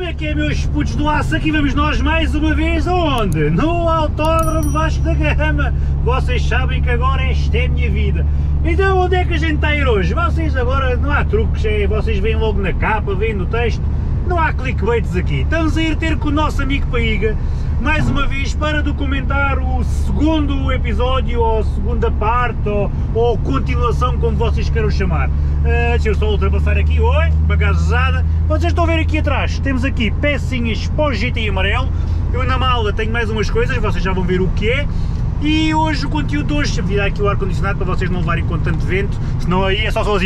Como é que é, meus putos do aço? Aqui vamos nós mais uma vez aonde? No Autódromo Vasco da Gama. Vocês sabem que agora esta é a minha vida. Então onde é que a gente está a ir hoje? Vocês agora, não há truques, vocês veem logo na capa, veem no texto, não há clickbaits aqui. Estamos a ir ter com o nosso amigo Paiga, mais uma vez para documentar o segundo episódio, ou segunda parte, ou continuação, como vocês queiram chamar. Deixa eu só ultrapassar aqui, oi, bagagezada. Vocês estão a ver aqui atrás, temos aqui pecinhas para o GTI amarelo. Eu na mala tenho mais umas coisas, vocês já vão ver o que é. E hoje o conteúdo de hoje, virar aqui o ar-condicionado para vocês não levarem com tanto vento, senão aí é só assim.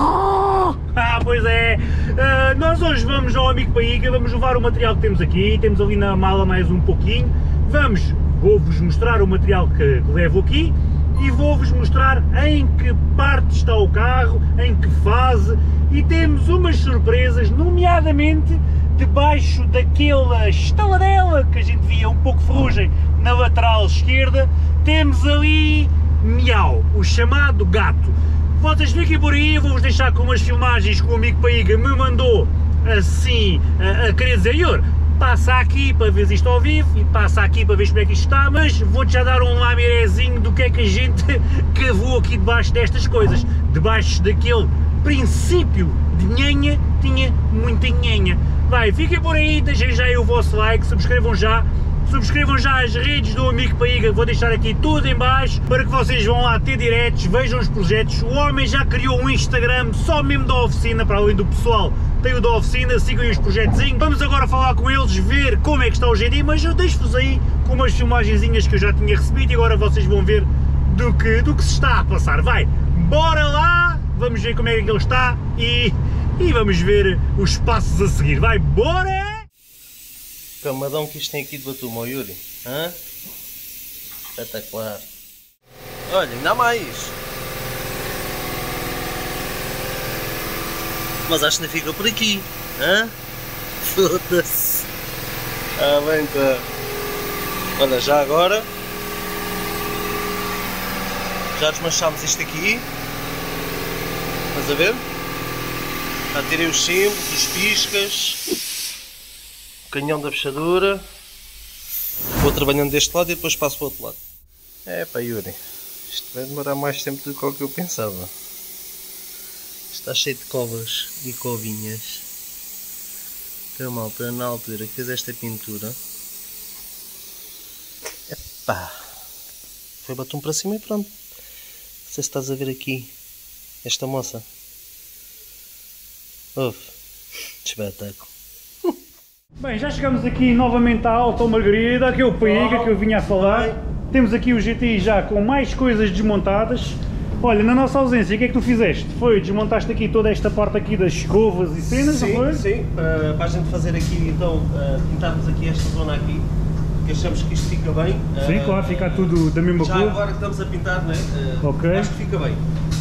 Ah, pois é! Nós hoje vamos ao amigo Paiga, vamos levar o material que temos aqui, temos ali na mala mais um pouquinho. Vou-vos mostrar o material que levo aqui e vou-vos mostrar em que parte está o carro, em que fase, e temos umas surpresas, nomeadamente debaixo daquela estaladela que a gente via um pouco ferrugem na lateral esquerda, temos ali Miau, o chamado gato. Vocês fiquem por aí, eu vou-vos deixar com umas filmagens que o amigo Paiga me mandou assim, a querer dizer: Ior, passa aqui para ver isto ao vivo e passa aqui para ver como é que isto está, mas vou-te já dar um lamirezinho do que é que a gente cavou aqui debaixo destas coisas. Debaixo daquele princípio de nhanha, tinha muita nhanha. Vai, fiquem por aí, deixem já aí o vosso like, subscrevam já as redes do amigo Paiga, vou deixar aqui tudo em baixo para que vocês vão lá ter diretos, vejam os projetos. O homem já criou um Instagram só mesmo da oficina, para além do pessoal, tem o da oficina, sigam os projetozinhos. Vamos agora falar com eles, ver como é que está o GTI, mas eu deixo-vos aí com umas filmagenzinhas que eu já tinha recebido e agora vocês vão ver do que se está a passar. Vai, bora lá, vamos ver como é que ele está e vamos ver os passos a seguir. Vai, bora! Camadão que isto tem aqui de Batum, ó Yuri, hã? Espetacular. Olha, ainda há mais. Mas acho que não fica por aqui, hã? Foda-se. Ah, bem, tá. Olha, já agora já desmanchámos isto aqui. Estás a ver? Já tirei os símbolos, os piscas, o canhão da fechadura. Vou trabalhando deste lado e depois passo para o outro lado. É pá, Yuri, isto vai demorar mais tempo do que o que eu pensava. Está cheio de covas e covinhas. Então, malta, na altura que fez esta pintura, epá, foi batom para cima e pronto. Não sei se estás a ver aqui esta moça. Uf, espetáculo. Bem, já chegamos aqui novamente à Auto Margarida, aqui é o Paiga que eu vinha a falar. Temos aqui o GTI já com mais coisas desmontadas. Olha, na nossa ausência, o que é que tu fizeste? Foi, desmontaste aqui toda esta parte aqui das escovas e cenas, sim, não foi? Sim, para a gente fazer aqui, então, pintarmos aqui esta zona aqui, que achamos que isto fica bem. Sim, claro, fica tudo da mesma cor. Já agora que estamos a pintar, né? Ok. Acho que fica bem.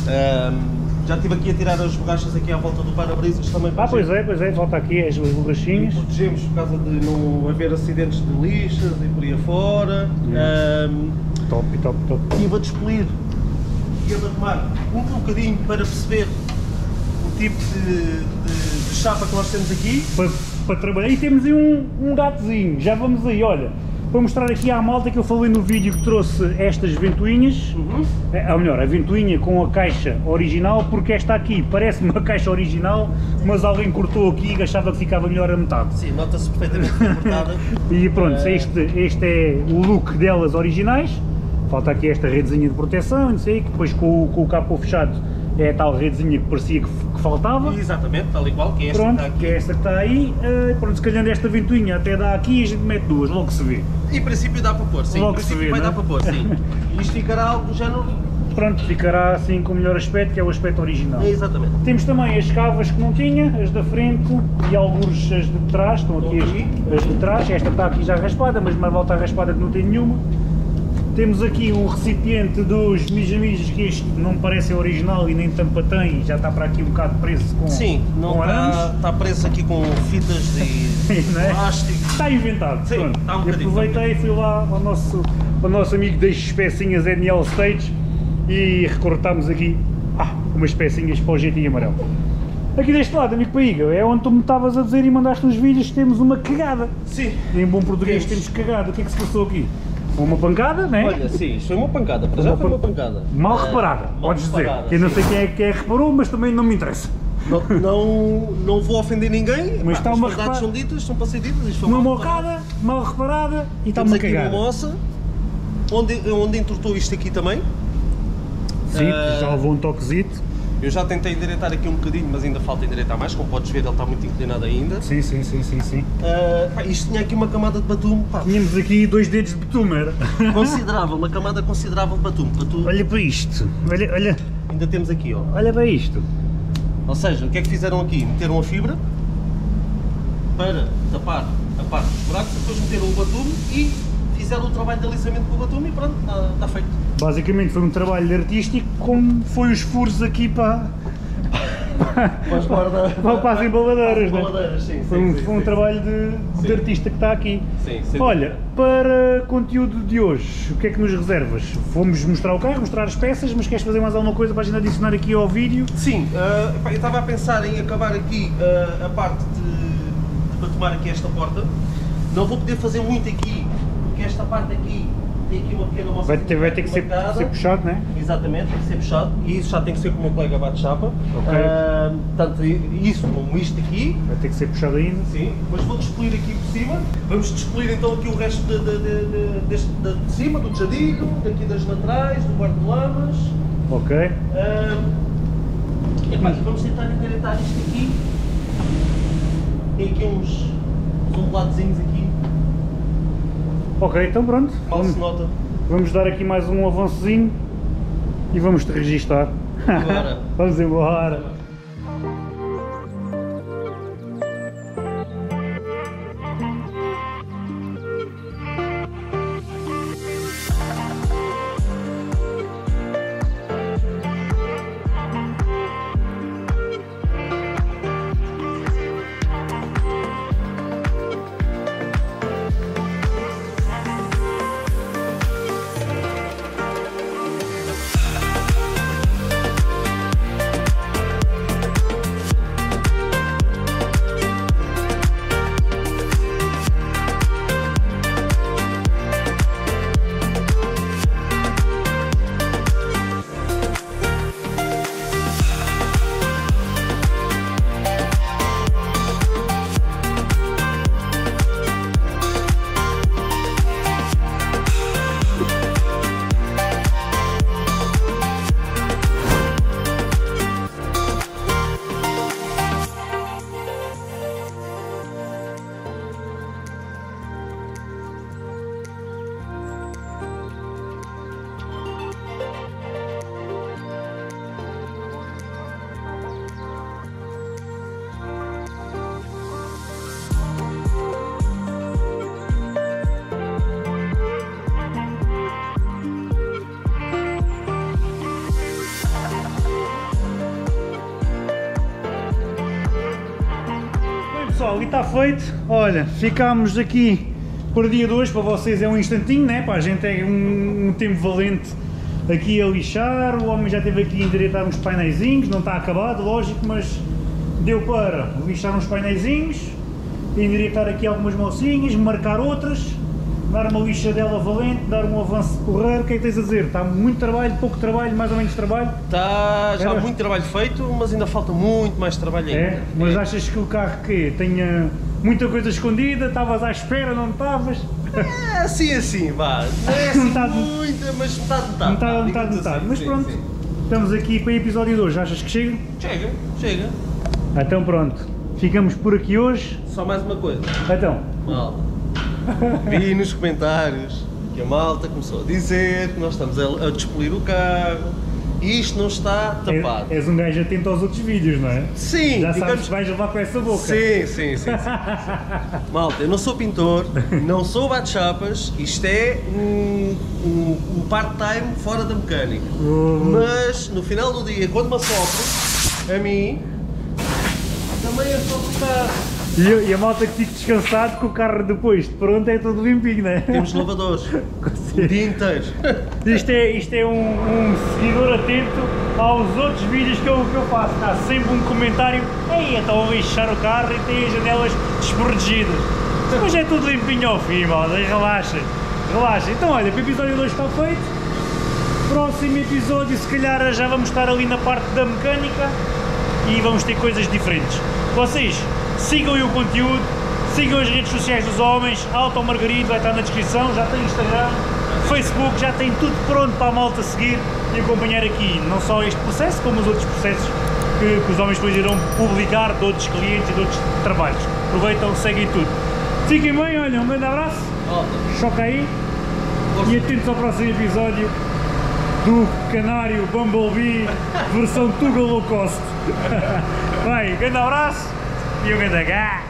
Já estive aqui a tirar as borrachas aqui à volta do para-brisas também. Pois é, volta aqui as borrachinhas. Protegemos por causa de não haver acidentes de lixas e por aí afora. Top. Estive a despolir e a tomar um bocadinho para perceber o tipo de chapa que nós temos aqui. Para trabalhar. E temos aí um gatozinho, já vamos aí, olha. Para mostrar aqui à malta que eu falei no vídeo que trouxe estas ventoinhas, ou melhor, a ventoinha com a caixa original, porque esta aqui parece uma caixa original, mas alguém cortou aqui e achava que ficava melhor a metade. Sim, nota-se perfeitamente cortada. E pronto, este é o look delas originais. Falta aqui esta redezinha de proteção, não sei, que depois com o capô fechado é a tal redezinha que parecia que faltava. Exatamente, tal e qual, que é esta pronto, que está aqui. Que é esta que está aí. Pronto, se calhar esta ventoinha até dá aqui e a gente mete duas, logo se vê. Em princípio dá para pôr, sim. Logo Em princípio se vê, vai não é? dar para pôr, sim. E isto ficará algo do género. Pronto, ficará assim com o melhor aspecto, que é o aspecto original. Exatamente. Temos também as cavas que não tinha, as da frente e alguns as de trás, estão aqui as de trás. Esta está aqui já raspada, mas mais volta a raspada que não tem nenhuma. Temos aqui um recipiente dos Mijamijas, que este não me parece original e nem tampa tem, já está para aqui um bocado preso com sim, não está preso aqui com fitas de plástico. Está inventado, sim, pronto. Está um bocadinho. Aproveitei e fui lá ao nosso amigo das pecinhas NL Stage e recortámos aqui umas pecinhas para o GTI amarelo. Aqui deste lado, amigo Paiga, é onde tu me estavas a dizer e mandaste uns vídeos que temos uma cagada. Sim. Em bom português temos cagada. O que é que se passou aqui? Uma pancada, não é? Olha, sim, isto foi uma pancada, para já foi uma pancada. Mal reparada, podes dizer. Que eu não sei quem é que reparou, mas também não me interessa. Não vou ofender ninguém, mas está uma as verdades são ditas, são para ser ditas. Isto foi uma mocada, mal reparada e está uma cagada. Temos aqui uma moça, onde entortou isto aqui também. Sim, já levou um toquezito. Eu já tentei endireitar aqui um bocadinho, mas ainda falta endireitar mais, como podes ver ele está muito inclinado ainda. Sim. Isto tinha aqui uma camada de batume. Pá. Tínhamos aqui 2 dedos de batume, era? Considerável, uma camada considerável de batume. Olha para isto, olha. Ainda temos aqui, ó. Olha para isto. Ou seja, o que é que fizeram aqui? Meteram a fibra para tapar a parte dos buracos, depois meteram o batume e fizeram o trabalho de alisamento com o batume e pronto, está feito. Basicamente foi um trabalho artístico, como foi os furos aqui para as embaladeiras, né? Sim, foi um trabalho de artista que está aqui. Sim, olha, para conteúdo de hoje, o que é que nos reservas? Fomos mostrar o carro, mostrar as peças, mas queres fazer mais alguma coisa para a gente adicionar aqui ao vídeo? Sim, eu estava a pensar em acabar aqui a parte de batumar aqui esta porta. Não vou poder fazer muito aqui, porque esta parte aqui tem aqui uma pequena moça. Vai ter que ser puxado, não é? Exatamente, tem que ser puxado e isso já tem que ser com o meu colega bate-chapa. Ok. Tanto isso como isto aqui. Vai ter que ser puxado ainda. Sim, mas vou despolir aqui por cima. Vamos despolir então aqui o resto de cima, do tejadilho, daqui das laterais, do guarda-lamas. Ok. Vamos tentar endireitar isto aqui. Tem aqui uns onduladozinhos aqui. Ok, então pronto. Mal se nota. Vamos dar aqui mais um avançozinho e vamos te registar. Agora. Vamos embora. Pessoal, e está feito. Olha, ficámos aqui para o dia de hoje. Para vocês é um instantinho, né? Para a gente é um tempo valente aqui a lixar. O homem já esteve aqui a endireitar uns paineizinhos, não está acabado, lógico, mas deu para lixar uns paineizinhos, endireitar aqui algumas mocinhas, marcar outras, dar uma lixadela valente, dar um avanço porreiro. O que é que tens a dizer? Está muito trabalho, pouco trabalho, mais ou menos trabalho? Está já muito trabalho feito, mas ainda falta muito mais trabalho ainda. É? Mas achas que o carro que tenha muita coisa escondida? Estavas à espera, não estavas? É assim, vá. Não é assim muita, mas metade. Mas pronto, estamos aqui para o episódio de hoje. Achas que chega? Chega. Então pronto, ficamos por aqui hoje. Só mais uma coisa. Então. Malta, vi nos comentários que a malta começou a dizer que nós estamos a despolir o carro e isto não está tapado. És um gajo atento aos outros vídeos, não é? Sim. Já sabes que vais levar com essa boca. Sim. Malta, eu não sou pintor, não sou bate-chapas, isto é um part-time fora da mecânica. Mas no final do dia, quando me assopro, a mim, também assopro o carro. E a malta que fique descansado que o carro depois de pronto é todo limpinho, não é? Temos lavadores o dia inteiro. Isto é um seguidor atento aos outros vídeos que eu faço. Há sempre um comentário: ei, estão a lixar o carro e tem as janelas desprotegidas. Mas é tudo limpinho ao fim, malta, relaxem, relaxem. Então olha, o episódio 2 está feito. Próximo episódio se calhar já vamos estar ali na parte da mecânica e vamos ter coisas diferentes. Vocês sigam o conteúdo, sigam as redes sociais dos homens, Auto Margarito vai estar na descrição, já tem Instagram, Facebook, já tem tudo pronto para a malta seguir e acompanhar aqui, não só este processo, como os outros processos que os homens depois irão publicar de outros clientes e de outros trabalhos. Aproveitam, seguem tudo. Fiquem bem, olha, um grande abraço, choca aí e atentos ao próximo episódio do Canário Bumblebee versão Tuga Low Cost. Vai, grande abraço e um grande H.